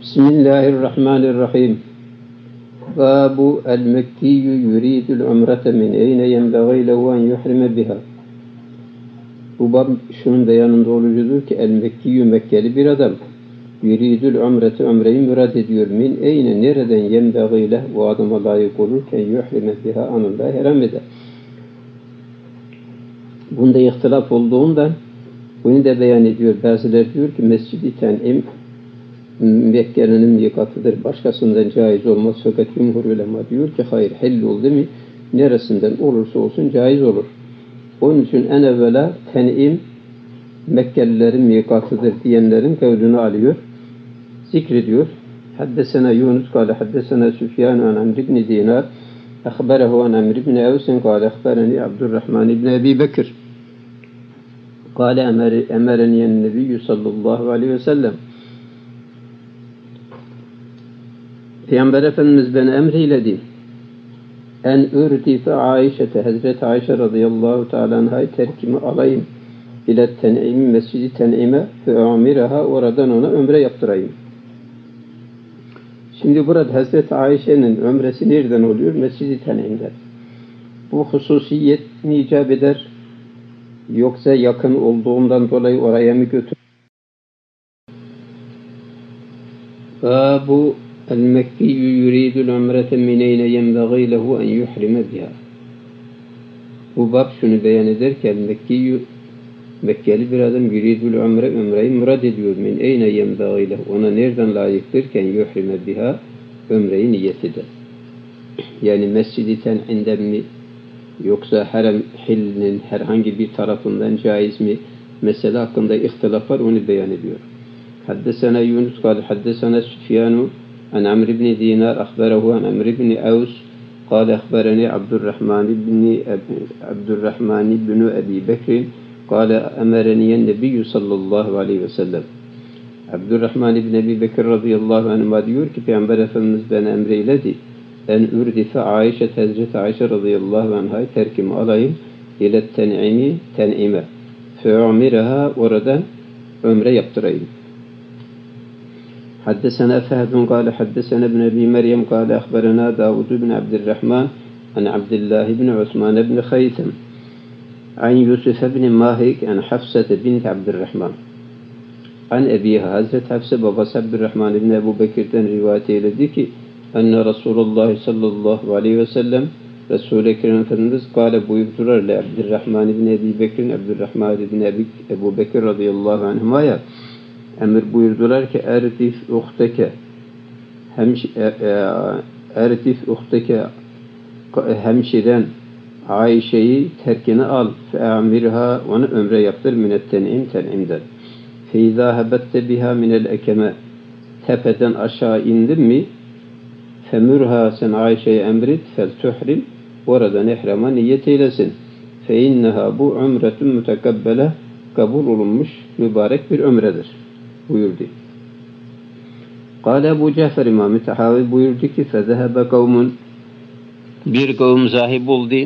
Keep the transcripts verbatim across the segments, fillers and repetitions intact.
Bismillahirrahmanirrahim. Babu el-Mekkiyyü yuridul umrete min eyne yenbeği lehu en yuhrime biha. Bu bab şunun beyanında olucudur ki el-Mekkiyyü Mekkeli bir adam. Yuridul umrete umreyi murad ediyor. Min eyne nereden yenbeği leh bu adama layık olurken yuhrime biha anında ihram eder. Bunda ihtilaf olduğundan bunu da beyan ediyor. Bazıları diyor ki Mescid-i Ten'im Mekke'nin mikatıdır. Başkasından caiz olmaz. Fakat cumhur ulema diyor ki hayır, hell oldu mu neresinden olursa olsun caiz olur. Onun için en evvela Ten'im Mekkelilerin mikatıdır diyenlerin kavlini alıyor. Zikrediyor. Haddesena Yunus kâle haddesena Süfyan an Amr ibn Dinar akhbarahu an Amr ibn Evsin kâle akhbarani Abdurrahman ibn Ebi Bekir kâle emereniyen nebiyyü sallallahu aleyhi ve sellem. Peygamber Efendimiz beni emreyledi. En ürdife Aişete, Hazreti Ayşe radıyallahu teala anhayı terkimi alayım. İle ten'imi, mescidi ten'ime ve amiraha, oradan ona ömre yaptırayım. Şimdi burada Hazreti Ayşe'nin ömresi nereden oluyor? Mescidi ten'imden. Bu hususiyet mi icap eder? Yoksa yakın olduğundan dolayı oraya mı götürür? Bu el-Mekkiyyü yuridul umrete min eyne yenbeği lehu en yuhrime biha. Bu bab şunu beyan eder ki el-Mekkiyyü Mekkeli bir adam yuridul umre, umreyi murad ediyor. Min eyne yenbeği lehu, ona nereden layıktırken yuhrime biha, umreyi niyet eder. Yani Mescid-i Ten'imden mi yoksa harem hillinin herhangi bir tarafından caiz mi? Mesele hakkında ihtilaf var, onu beyan ediyor. Haddesena Yunus kâle haddesena Süfyanu an Amr ibn Dinar akhbarahu an Amr ibn Evs kâle akhbarani Abdurrahman ibn Abdurrahman ibn Ebi Bekir kâle emereniyen nebiyyü sallallahu aleyhi ve sellem. Abdurrahman ibn Ebi Bekir radıyallahu anh'a diyor ki Peygamber Efendimiz beni emreyledi. En ürdife Ayşe, Hazreti Ayşe radıyallahu anh'ı terkimi alayım ile ten'imi, ten'ime fe'umiraha, oradan ömre yaptırayım. حدثنا فهد قال حدثنا ابن أبي مريم قال أخبرنا داود بن عبد الرحمن عن عبد الله بن عثمان بن خيثم عن يوسف بن ماهك عن حفصة بنت عبد الرحمن عن أبيها Hazreti Hafsa babası Abdurrahman ibn Ebu Bekir'den rivayet eyledi ki enne Resulullah sallallahu aleyhi ve sellem Resul-i Ekrem Efendimiz kâle buyurdular le Abdurrahman ibn Ebi Bekir'in Abdurrahman ibn Ebu Bekir radıyallahu anhuma'ya emir buyurdular ki ertif uhteke ertif uhteke hemşiren Ayşe'yi terkini al fe'amirha, onu ömre yaptır minet ten'im, ten'imden feyza hebette biha minel ekeme, tepeden aşağı indin mi femürha, sen Ayşe'ye emrit fel tuhrim, oradan ihrama niyet eylesin fe inneha, bu umretun mütekabbele, kabul olunmuş mübarek bir ömredir buyurdu. Kâle Ebu Cafer İmam-ı Tahavi buyurdu ki fezehebe kavmun, bir kavim zahib oldu.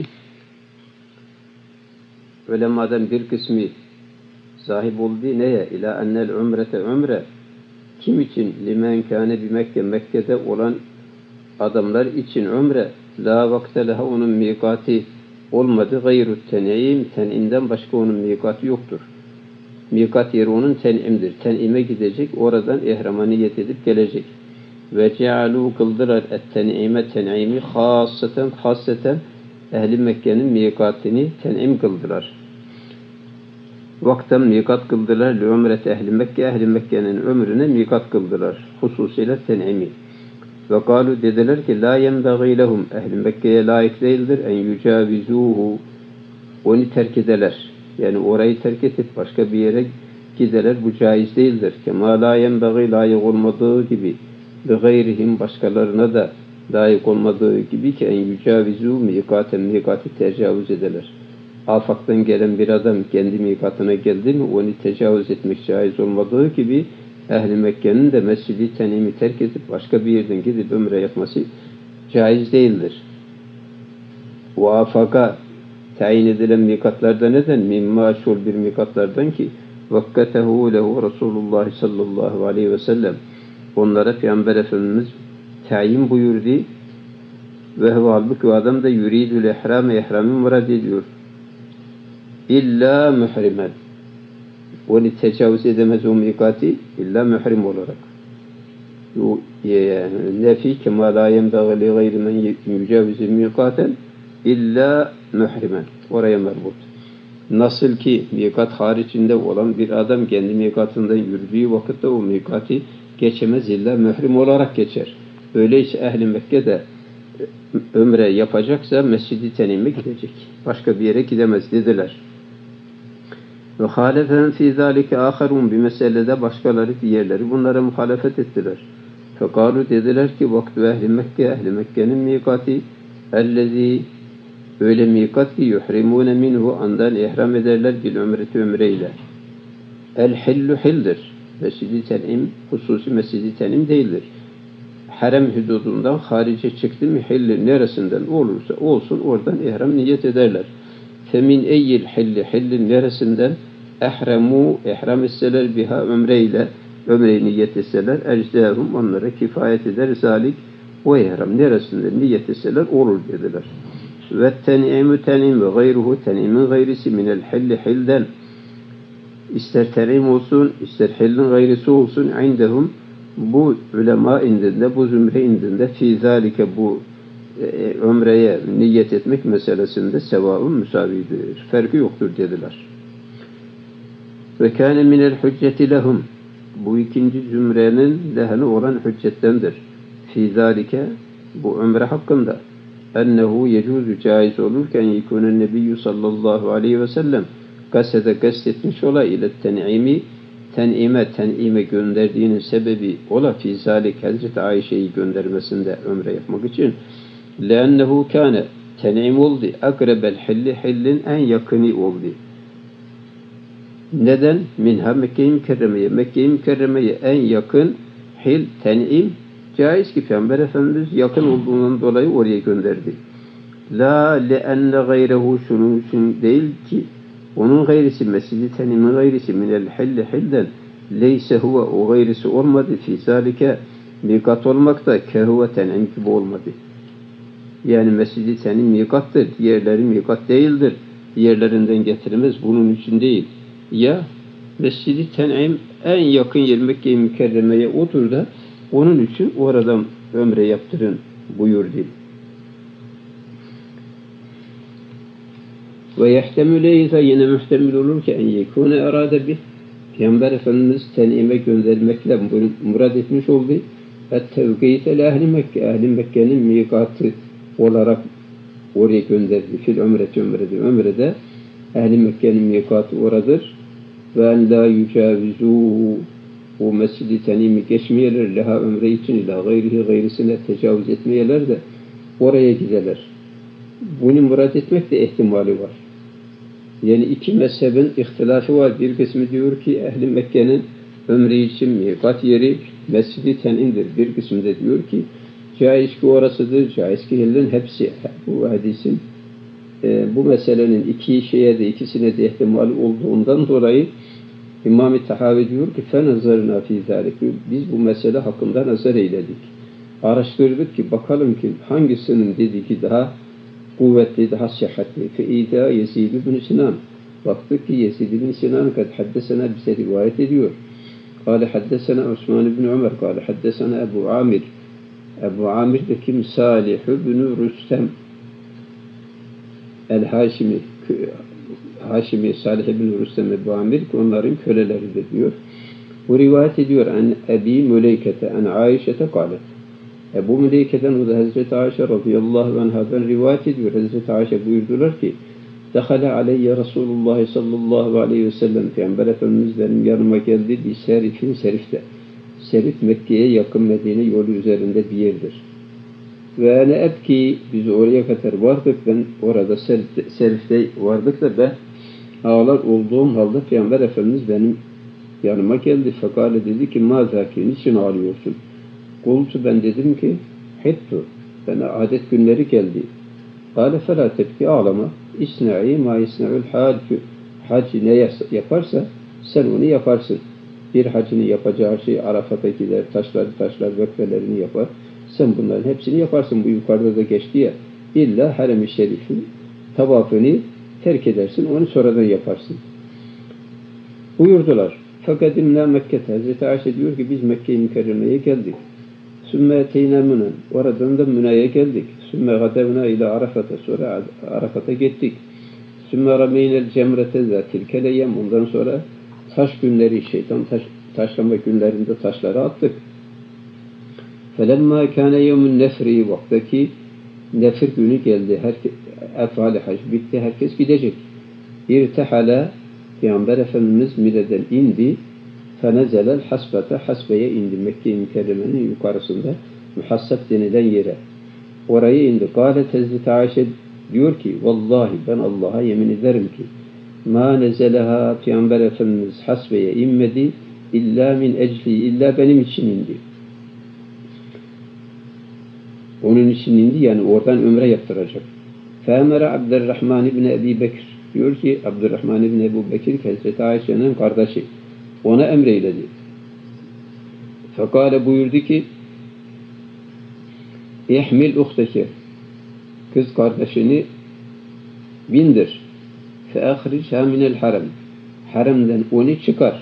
Ulemadan bir kısmı zahib oldu neye? İlâ ennel umrete, umre kim için? Limen kâne bi Mekke, Mekke'de olan adamlar için umre la vakte leha, onun mikati olmadı. Gayru ten'im, ten'imden başka onun mikati yoktur. Mikat yeri onun ten'imdir. Ten'ime gidecek, oradan ihrama niyet edip gelecek. Ve cealu, kıldılar et-ten'ime, ten'imi hasseten, hasseten ehli Mekke'nin mikatini ten'im kıldılar. Vakten mikat kıldılar. Li umret ehli Mekke, ehli Mekke'nin ömrüne mikat kıldılar. Hususuyla ten'imi. Ve kalu, dediler ki la yenbeği lehum, ehli Mekke'ye layık değildir en yücavizuhu, onu terk ederler. Yani orayı terk edip başka bir yere giderler, bu caiz değildir. Kema la yenbeği, layık olmadığı gibi ve gayrihim, başkalarına da layık olmadığı gibi ki en yücavizu, mikaten, mikatı tecavüz ederler. Afaktan gelen bir adam kendi mikatına geldi mi onu tecavüz etmek caiz olmadığı gibi Ehl-i Mekke'nin de Mescid-i Ten'imi terk edip başka bir yerden gidip ömre yapması caiz değildir. O afaka tayin edilen mikatlarda neden? Mimma şul bir mikatlardan ki vakkatehu lehu Resulullah sallallahu aleyhi ve sellem, onlara Peygamber Efendimiz tayin buyurdu. Ve halbuki o adam da yuridül ihram, ihramı murad ediyor. İlla muhrimen. Onu tecavüz edemez o mikati illa muhrim olarak. O yani nefi kema la yemdâ li gayri men yücavizü mikaten illa muhrimen. Oraya merbut. Nasıl ki mikat haricinde olan bir adam kendi mikatından yürüdüğü vakitte o mikati geçemez illa mührim olarak geçer. Öyleyse Ehl-i Mekke'de ömre yapacaksa Mescid-i Tenim'e gidecek. Başka bir yere gidemez dediler. Ve hâlefen fî zâlike âkharûn bir meselede başkaları diğerleri bunlara muhalefet ettiler. Fekâlu dediler ki vakti Ehl-i Mekke, Ehl-i Mekke'nin mikati ellezî öyle mikat ki yuhrimûne minhu andan ihram ederler bil ömreti ömreyle. El hillu hildir. Mescid-i Tenim hususi Mescid-i Tenim değildir. Harem hududundan harice çıktı mı hilli neresinden olursa olsun oradan ihram niyet ederler. Femin eyyil hilli hillin neresinden ehremu ihram etseler biha ömreyle ömreyi niyet etseler ecdâhum onlara kifayet eder zalik o ihram neresinden niyet etseler olur dediler. Ve ten'imü ten'im ve gayruhu ten'imin gayrisi minel hilli hilden ister ten'im olsun ister hillin gayrisi olsun indehum bu ulema indinde bu zümre indinde fi zalike bu e, ömreye niyet etmek meselesinde sevabın müsavidir. Farkı yoktur dediler. Ve kâne minel hücceti lehum bu ikinci zümrenin lehine olan hüccettendir. Fi zalike bu ömre hakkında ennehu yecuzu caiz olurken yekûnen nebiyyü sallallahu aleyhi ve sellem kasede kastetmiş ola ile ten'imi ten'ime ten'ime gönderdiğinin sebebi ola fi zalik Hazreti Ayşe'yi göndermesinde ömre yapmak için lennehu kâne ten'im oldu akrebel hilli hillin en yakını oldu. Neden? Minha Mekke-i Mükerreme'ye Mekke-i Mükerreme'ye en yakın hil ten'im caiz ki Peygamber Efendimiz yakın olduğundan dolayı oraya gönderdi. La le'enne gayrehu şunun için değil ki onun gayrisi Mescid-i Tenim'in gayrisi minel hilli hilden leyse huve o gayrisi olmadı fi zalike mikat olmakta kehuve ten'im gibi olmadı. Yani Mescid-i Tenim mikattır. Diğerleri mikat değildir. Diğerlerinden getirilmez. Bunun için değil. Ya Mescid-i Tenim en yakın yer Mekke-i Mükerreme'ye otur da onun için oradan ömre yaptırın buyurdu. Ve yehtemüleyse yine muhtemel olur ki en yekûne erâde bih Peygamber Efendimiz tenime göndermekle murad etmiş oldu. Et-tevkîte ehli Mekke ehli Mekke'nin mikatı olarak oraya gönderdi. Fil ömreti ömrede ömrede ehli Mekke'nin mikatı oradır. Ve en la yücavizû o Mescid-i Tenim'i geçmeyeler, leha ömre için ila gayrihi gayrisine tecavüz etmeyeler de oraya giderler. Bunu murad etmek de ihtimali var. Yani iki mezhebin ihtilafı var. Bir kısmı diyor ki Ehl-i Mekke'nin ömre için mikat yeri Mescid-i Tenim'dir. Bir kısmı da diyor ki caiz ki orasıdır, caiz ki hillin hepsi. Bu hadisin e, bu meselenin iki şeye de ikisine de ihtimali olduğundan dolayı İmam-ı Tahavi diyor ki فَنَزَرْنَا فِي ذَٰلِكِ biz bu mesele hakkında nazar eyledik. Araştırdık ki bakalım ki hangisinin dediği daha kuvvetli, daha sıhhatli. فَاِذَا يَزِيدُ بْنِ Sinan baktık ki Yezid ibn Sinan kad haddesena bize rivayet ediyor. قال حدثنا Osman ibn Ömer قال حدثنا Ebu Amir Ebu Amir de kim? Salih ibn Rüstem El-Haşimi Haşimi Salih ibn Rüstem Ebu Amir ki onların köleleridir diyor. Bu rivayet ediyor an Ebi Müleykete an Ayşe'te kâlet. Ebu Müleyke'den o da Hazreti Ayşe radıyallahu anhadan rivayet ediyor. Hazreti Ayşe buyurdular ki Dehale aleyye Resulullah sallallahu aleyhi ve sellem Peygamber Efendimiz benim yanıma geldi bir serifin serifte. Serif Mekke'ye yakın Medine yolu üzerinde bir yerdir. Ve ne ebki biz oraya kadar vardık ben orada serifte, serifte vardık da ben ağlar olduğum halde Peygamber Efendimiz benim yanıma geldi. Fekale dedi ki mazaki niçin ağlıyorsun? Kultu ben dedim ki hittu bana adet günleri geldi. Kale felâ tebki ağlama isna'i ma isna'ül hac hac ne yaparsa sen onu yaparsın. Bir hacının yapacağı şey Arafat'a gider, taşlar taşlar vekfelerini yapar. Sen bunların hepsini yaparsın. Bu yukarıda da geçti ya. İlla Harem-i Şerif'in tavafını terk edersin. Onu sonradan yaparsın. Buyurdular. Fakadimna Mekke'te. Hazreti Ayşe diyor ki biz Mekke-i Mükerreme'ye geldik. Sümme eteyna Münen. Oradan da Müna'ya geldik. Sümme gadevna ile Arafat'a. Sonra Arafat'a gittik. Sümme rameynel cemrete zatil keleyem. Ondan sonra taş günleri, şeytan taş, taşlama günlerinde taşları attık. Felemma kâne yevmün nefri. Vaktaki nefir günü geldi. Herkes, efali hac bitti. Herkes gidecek. İrtehale Peygamber Efendimiz Mine'den indi. Fenezelel hasbete. Hasbeye indi. Mekke-i Mükerreme'nin yukarısında. Muhassab denilen yere. Oraya indi. Kâlet Hazreti Ayşe diyor ki vallahi ben Allah'a yemin ederim ki ma nezeleha Peygamber Efendimiz hasbeye inmedi illa min ecli illa benim için indi. Onun için indi yani oradan ömre yaptıracak. Femere Abdurrahman ibn Ebi Bekir diyor ki Abdurrahman ibn Ebu Bekir Hazreti Ayşe'nin kardeşi ona emreyledi. Fekale buyurdu ki ihmil uhteke kız kardeşini bindir. Feahricha minel harem. Haremden onu çıkar.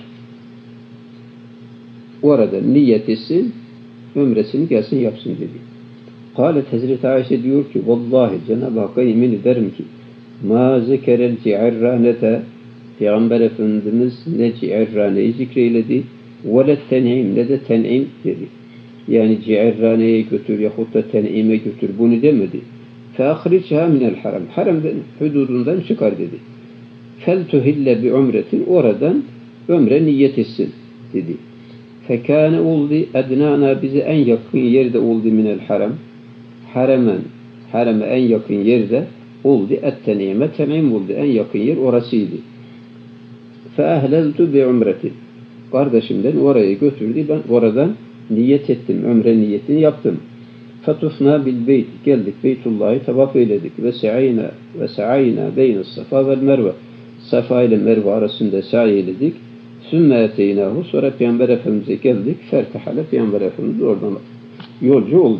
Orada niyet etsin, ömresini gelsin yapsın dedi. Kâlet Hazreti Ayşe diyor ki vallahi Cenab-ı Hakk'a yemin ederim ki ma zekerel ci'erranete Peygamber Efendimiz ne ci'erraneyi zikreyledi ve le ten'im ne de ten'im dedi. Yani ci'erraneye götür yahut da ten'ime götür bunu demedi. فَاَخْرِجْهَا مِنَ الْحَرَمِ Haremden, hududundan çıkar dedi. فَلْتُهِلَّ بِعُمْرَةٍ Oradan ömre niyet etsin dedi. فَكَانَ oldu اَدْنَانَا bize en yakın yerde oldu minel harem. Haremen, hareme en yakın yerde oldu. اَتْتَنِيمَ temim oldu. En yakın yer orasıydı. فَاَهْلَلْتُ بِعُمْرَةٍ Kardeşimden oraya götürdü. Ben oradan niyet ettim. Ömre niyetini yaptım. Fatufna bil beyt geldik Beytullah'ı tavaf eyledik ve sa'ayna ve sa'ayna beyne Safa ve Merve. Safa ile Merve arasında sa'i eyledik. Sümme eteynahu sonra Peygamber Efendimiz'e geldik. Fertehale Peygamber Efendimiz oradan yolcu oldu.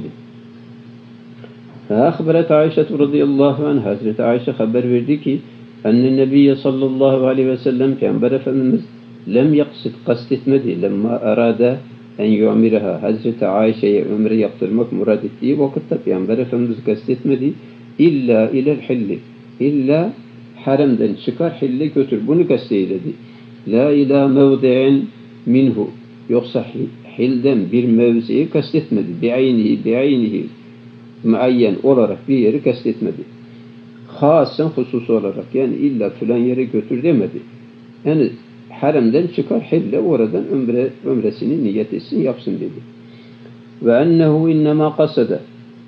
Ahberet Ayşe radıyallahu anh Hazreti Ayşe haber verdi ki enne Nebiye sallallahu aleyhi ve sellem Peygamber Efendimiz lem yaksit kastetmedi lemma arada en yu'miraha Hazreti Ayşe'ye ömre yaptırmak murad ettiği vakitte Peygamber Efendimiz kastetmedi. İlla ilel hilli. İlla haremden çıkar hille götür. Bunu kasteyledi. La ila mevdi'in minhu. Yoksa hilden bir mevziyi kastetmedi. Bi'aynihi bi'aynihi muayyen olarak bir yeri kastetmedi. Hasen husus olarak yani illa filan yere götür demedi. Yani haremden çıkar hille oradan ömre, ömresini niyet etsin yapsın dedi. Ve ennehu innema kasede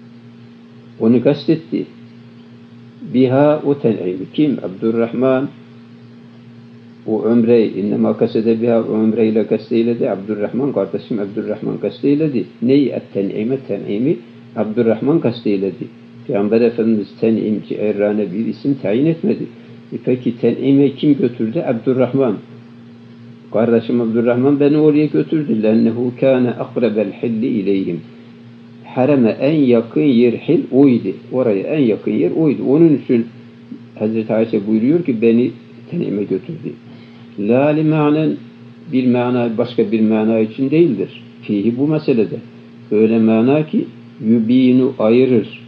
onu kastetti. Biha o ten'imi. Kim? Abdurrahman o ömreyi innema kasede biha o ömreyle kasteyledi. Abdurrahman kardeşim Abdurrahman kasteyledi. Neyi? Et-ten'ime ten'imi Abdurrahman kasteyledi. Peygamber Efendimiz ten'im ki errane bir isim tayin etmedi. E peki ten'ime kim götürdü? Abdurrahman. Kardeşim Abdurrahman beni oraya götürdü. Lennehu kâne akrebel hilli ileyhim. Hareme en yakın yer hil oydu. Oraya en yakın yer oydu. Onun için Hazreti Ayşe buyuruyor ki beni tenime götürdü. La li ma'nen bir mana başka bir mana için değildir. Fihi bu meselede. Öyle mana ki yubinu ayırır.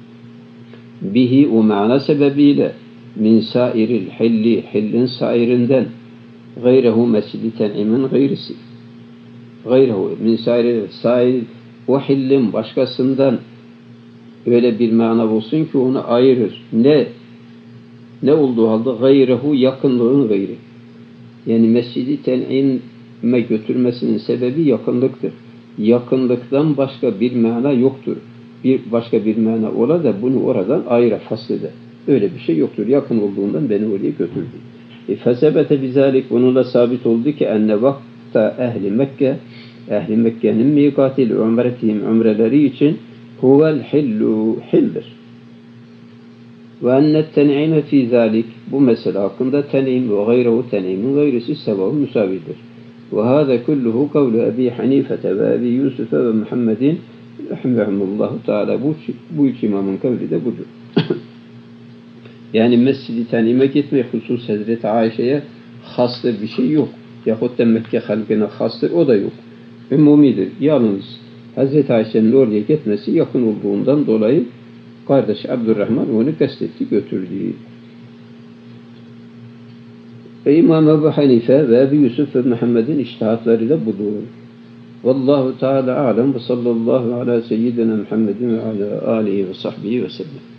Bihi o mana sebebiyle min sairil hilli hillin sairinden gayrehu mescidi ten'imin gayrisi. Gayrehu min sairil sair o hillin başkasından öyle bir mana olsun ki onu ayırır. Ne? Ne olduğu halde gayrehu yakınlığın gayri. Yani mescidi ten'ime götürmesinin sebebi yakınlıktır. Yakınlıktan başka bir mana yoktur. Bir başka bir mana ola da bunu oradan ayıra faslede. Öyle bir şey yoktur. Yakın olduğundan beni oraya götürdü. E, Fesebete bizalik onunla sabit oldu ki enne vakta ehli Mekke ehli Mekke'nin mikatil umretihim umreleri için huvel hillu hildir. Ve ennet ten'ime fi zalik bu mesele hakkında ten'im ve gayrehu ten'imin gayrisi sevabı müsavidir. وهذا كله قول أبي حنيفة وأبي يوسف ومحمد رحمهم الله تعالى. Bu, bu iki imamın kavli de budur. Yani Mescid-i Tanim'e gitmek husus Hazreti Ayşe'ye hastır bir şey yok. Yahut da Mekke halkına hastır, o da yok. Ümumidir. Yalnız Hazreti Ayşe'nin oraya gitmesi yakın olduğundan dolayı kardeş Abdurrahman onu kastetti, götürdü. Ve İmam Ebu Hanife ve Ebu Yusuf ve Muhammed'in içtihatları da budur. Vallahu Teala alem ve sallallahu ala seyyidina Muhammedin ve ala alihi ve sahbihi ve sellem.